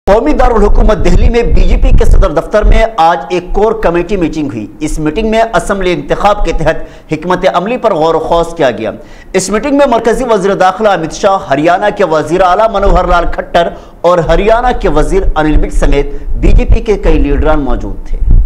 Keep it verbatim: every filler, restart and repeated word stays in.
कौमी दारुल हुकूमत दिल्ली में बीजेपी के सदर दफ्तर में आज एक कोर कमेटी मीटिंग हुई। इस मीटिंग में असम्बली इंतखाब के तहत हिकमत अमली पर गौर खौज किया गया। इस मीटिंग में मरकजी वजीर दाखिला अमित शाह, हरियाणा के वजीर आला मनोहर लाल खट्टर और हरियाणा के वजीर अनिल विज समेत बीजेपी के कई लीडरान मौजूद थे।